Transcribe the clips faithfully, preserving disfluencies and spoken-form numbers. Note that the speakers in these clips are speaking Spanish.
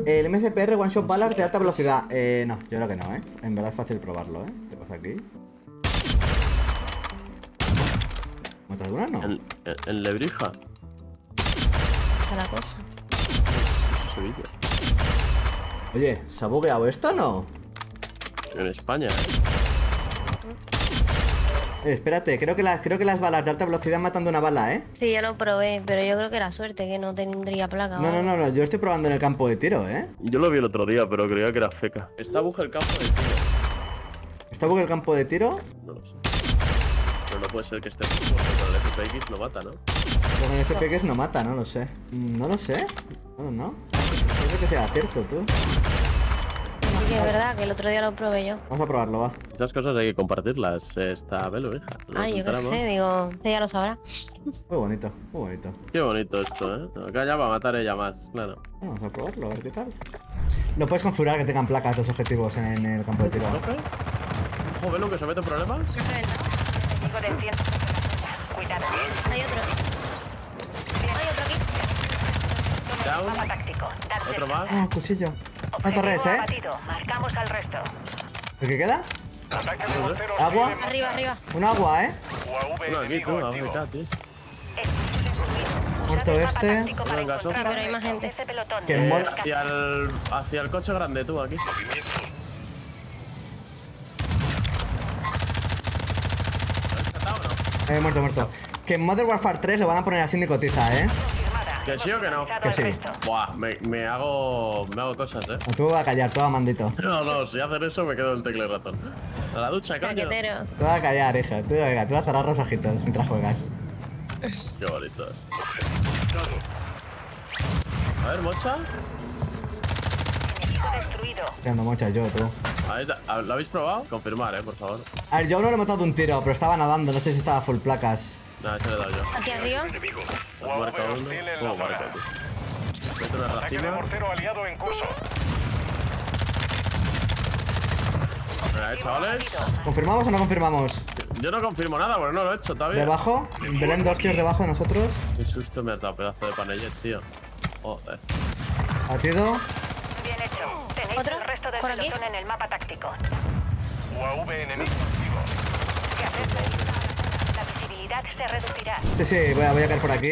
El M C P R One Shot Balas de alta velocidad. Eh, no, yo creo que no, ¿eh? En verdad es fácil probarlo, ¿eh? ¿Qué pasa aquí? ¿Matas alguna? No. En, en, en Lebrija. Está la cosa. Sevilla. Oye, ¿se ha bugueado esto o no? En España, ¿eh? Eh, espérate, creo que, las, creo que las balas de alta velocidad matan de una bala, ¿eh? Sí, yo lo probé, pero yo creo que era suerte, que no tendría placa. No, no, no, no, yo estoy probando en el campo de tiro, ¿eh? Yo lo vi el otro día, pero creía que era feca. Está buja el campo de tiro. ¿Está bugueado el campo de tiro? No lo sé. Pero no puede ser que esté bujo, porque con el F P X no mata, ¿no? Pero con ese P X no mata, no lo sé. Mm, No lo sé. No, no. No sé que sea cierto, tú. Sí que es verdad, que el otro día lo probé yo. Vamos a probarlo, va. Esas cosas hay que compartirlas. Está velo, hija. Nos Ay, yo qué enteramos. sé, digo, usted ya lo sabrá. Muy bonito, muy bonito. Qué bonito esto, ¿eh? Acá ya va a matar ella más, claro. Vamos a probarlo, a ver qué tal. No puedes configurar que tengan placas los objetivos en el campo de tiro. ¿Ok? Ojo, velo que se mete en problemas. Cuidado. Hay otro. Hay otro aquí. Down. Otro más. Ah, cuchillo. No torres, ¿eh? Marcamos al resto. ¿El que queda? Ataque de mortero ¿Agua? Arriba, arriba. Un agua, ¿eh? U A V Uno aquí, enemigo tú, a activo. mitad, tío. Muerto este. Venga, Sí, pero hay más gente. Que Eh, mola. hacia el hacia el coche grande, tú, aquí. Movimiento. ¿Lo has rescatado o no? Eh, muerto, muerto. Que en Modern Warfare tres lo van a poner así ni cotiza, ¿eh? ¿Que sí o que no? Que sí. Buah, me, me hago me hago cosas, eh. O tú vas a callar, tú a mandito. No, no, si hacen eso me quedo en tecla y ratón. A la ducha, coño. Caquetero. Tú vas a callar, hija. Tú, venga, tú vas a cerrar los ojitos mientras juegas. Qué bonito. A ver, mocha. Destruido. Tirando mochas yo, tú. Ahí está. ¿Lo habéis probado? Confirmar, eh, por favor. A ver, yo no le he matado de un tiro, pero estaba nadando. No sé si estaba full placas. Nada, ese le he dado yo. Aquí arriba. Enemigo. U Has A V marcado uno. hostil en la ¿Cómo zona. marca, tío? Mete una Ataque de racima. mortero aliado en curso. Venga, eh, chavales. ¿Confirmamos o no confirmamos? Yo no confirmo nada, porque no lo he hecho todavía. Debajo. Belén, dos tíos debajo de nosotros. Qué susto me has dado, pedazo de panellet, tío. Joder. Batido. Bien hecho. Tenéis ¿Otro? el resto del ¿Por aquí? pelotón en el mapa táctico. U A V enemigo activo. ¿Qué haces? La visibilidad se reducirá. Sí, sí, voy a, voy a caer por aquí.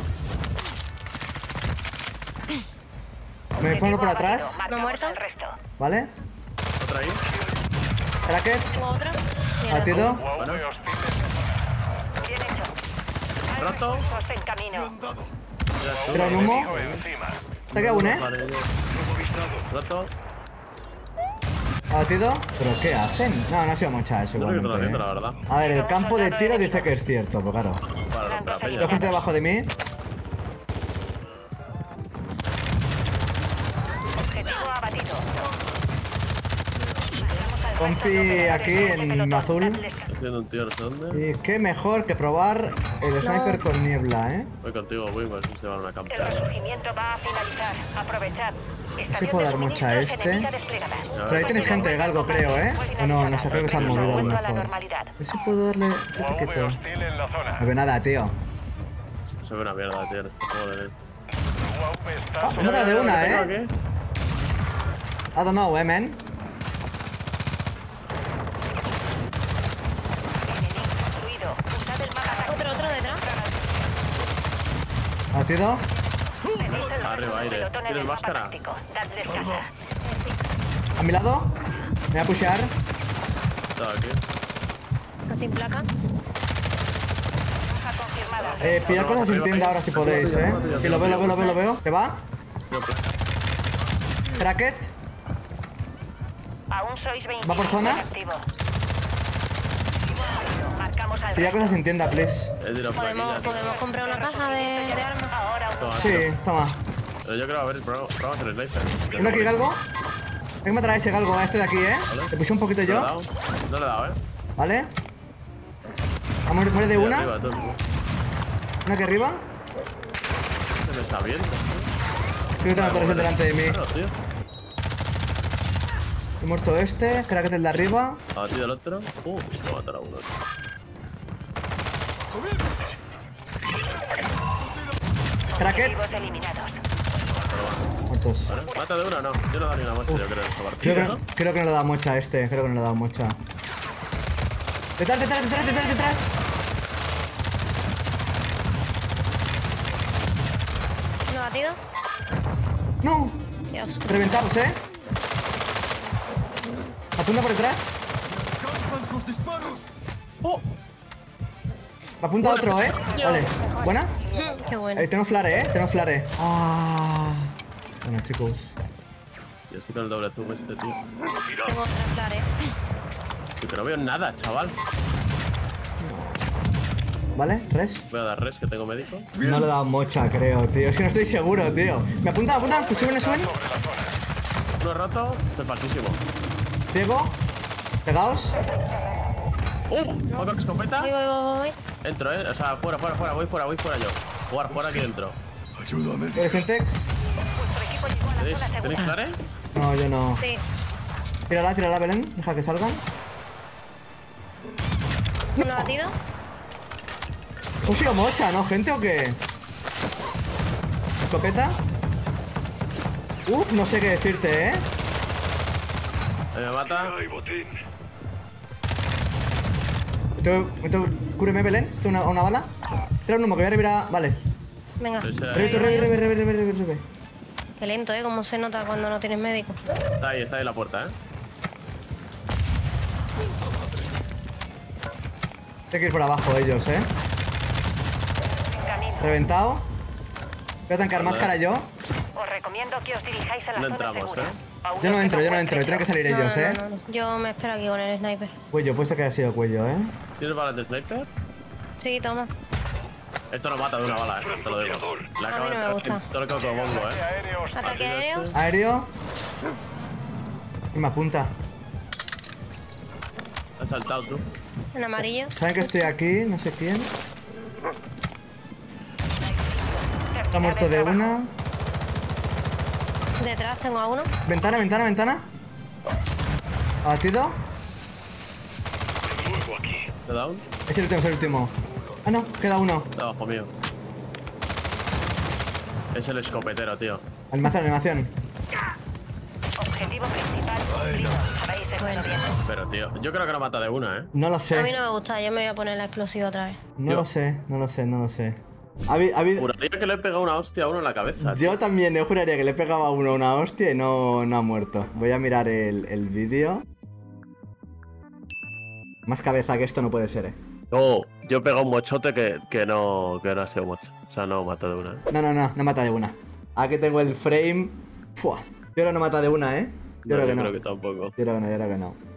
Me pongo por atrás, Marcamos muerto? al resto. ¿vale? ¿Otra ahí? Bracket. Tengo otro. Mierda. Batido. U A V Bueno. hostil. Bien hecho. ¿Roto? Refuerzos en camino. Tira un humo. Enemigo encima. Te queda un, ¿eh? Panellet. Roto. Batido. ¿Pero qué hacen? No, no ha sido mucha eso No sé qué están igualmente, haciendo, la ¿eh? verdad. A ver, el campo de tiro dice que es cierto, pues claro. Para romper la Hay peña. gente debajo de mí. Objetivo abatido. Compi aquí en azul. Estoy haciendo un tío, no sé dónde. Y qué mejor que probar el sniper con niebla, ¿eh? Voy contigo, voy, a ver si se van a una El campeada. resurgimiento va a finalizar. Aprovechad. Sí puedo dar mucha a este. Pero ahí tenéis gente de Galgo, creo, ¿eh? O no, no sé, creo que se han movido a lo mejor. A ver si puedo darle... U A Quieto, V quieto. hostil en la zona. No ve nada, tío. Se ve una mierda, tío, en este juego de net. U A V está Ah, una de una, ¿Qué tengo ¿eh? aquí? I don't know, eh, man. Otro, otro detrás. Batido. Arriba, aire. ¿Tienes máscara? Eh, sí. A mi lado. Me voy a pushear. Estaba aquí. Sin placa. Eh, pillad cosas sin tienda ahora si podéis, eh. Que lo veo, lo veo, lo veo, lo veo. ¿Qué va? Yo, pues, Cracket. Aún sois veinte. ¿Va por zona? Activo. Marcamos al Pillad cosas sin tienda, please. he tirado ¿Podemos, plaquillas. podemos comprar una caja de, de armas. Ahora Toma, Sí, toma. Pero yo creo, a ver, prueba prueba a hacer el sniper. ¿Uno aquí, Galgo? Hay que matar a ese Galgo, a este de aquí, eh. Le puse un poquito ¿No le he yo, dado? No le he dado, eh. ¿vale? Vamos, muere de Ahí una. arriba, tú. Una aquí arriba. Se me está viendo. Creo que tengo torres delante de mí. Claro, tío. He muerto este, Cracket el de arriba. Abatido el otro. Uh, se va a matar a uno. Cracket. objetivos eliminados. Muerto estos. Vale, mata de una o no. Yo no he dado ni una mocha, yo creo, en esta partida. Creo que, ¿no? no, creo que no le he dado mocha a este. Creo que no le he dado mocha. Detrás, detrás, detrás, detrás, detrás. ¿No ha batido? No. Dios. Reventados, ¿eh? Apunta por detrás. ¡Oh! Apunta otro, ¿eh? Vale. ¿Buena? Mm, Qué bueno. Eh, tenemos flare, ¿eh? Tenemos flare. Ah. Bueno, chicos. Yo estoy con el doble zoom este, tío. Tengo otra flare. Yo que no veo nada, chaval. ¿Vale? ¿Res? Voy a dar res, que tengo médico. No le he dado mocha, creo, tío. Es que no estoy seguro, tío. ¿Me apuntan, apuntan? ¿Que suben, no suben? Uno roto, estoy falsísimo. Ciego. Pegaos. ¡Uh! ¿Voy con escopeta? Voy, voy, voy, voy. Entro, eh. O sea, fuera, fuera, fuera. Voy fuera, voy fuera yo. Jugar fuera aquí dentro. ¿Eres en Tex? Vuestro equipo llegó a la ¿Tenéis, zona ¿tenéis segura. flare? No, yo no. Sí. Tírala, tírala, Belén. Deja que salgan. ¿No ha batido? ¿Os sido mocha, no, gente, o qué? ¿Escopeta? Uf, no sé qué decirte, ¿eh? Ahí me mata. Esto, esto, cúreme, Belén. Esto una, una bala. Tira un humo, que voy a revirar. Vale. Venga. Ese- Revive, revive, revive, revive, revive, revive. Qué lento, ¿eh? Cómo se nota cuando no tienes médico. Está ahí, está ahí la puerta, eh. Hay que ir por abajo ellos, ¿eh? Camino. Reventado. Voy a tancar máscara yo. Os recomiendo que os dirijáis a la No zona entramos, segura. ¿eh? Aún Yo no os entro, yo queda no un entro. buen Tienen que salir No, ellos, no, ¿eh? no, no. Yo me espero aquí con el sniper. Cuello, puesto que ha sido cuello, ¿eh? ¿Tienes balas de sniper? Sí, toma. Esto no mata de una bala, eh. Te lo digo. La A acabo mí no de me gusta. Todo el coco bongo, eh. Aéreos. Ataque aéreo. Aéreo. Y me apunta. Has saltado tú. En amarillo. Saben que estoy aquí, no sé quién. Está muerto de una. Detrás tengo a uno. Ventana, ventana, ventana. Abatido. ¿Te down? Es el último, es el último. Ah, no, queda uno. Está abajo mío. Es el escopetero, tío. Animación, animación. Objetivo principal cumplido. Habéis hecho Bueno. bien. Pero, tío, yo creo que no mata de una, eh. No lo A mí sé. no me gusta, yo me voy a poner la explosiva otra vez. No Yo- lo sé, no lo sé, no lo sé. Ha habi- ha habido- Juraría que le he pegado una hostia a uno en la cabeza. tío. Yo también le juraría que le pegaba a uno una hostia y no, no ha muerto. Voy a mirar el, el vídeo. Más cabeza que esto no puede ser, eh. No, yo he pegado un mochote que, que, no, que no ha sido mocho. O sea, no mata de una, eh. No, no, no, no mata de una. Aquí tengo el frame. Fua. Yo creo que no mata de una, eh. Yo No, creo que no. creo que tampoco. Yo creo que no, yo creo que no.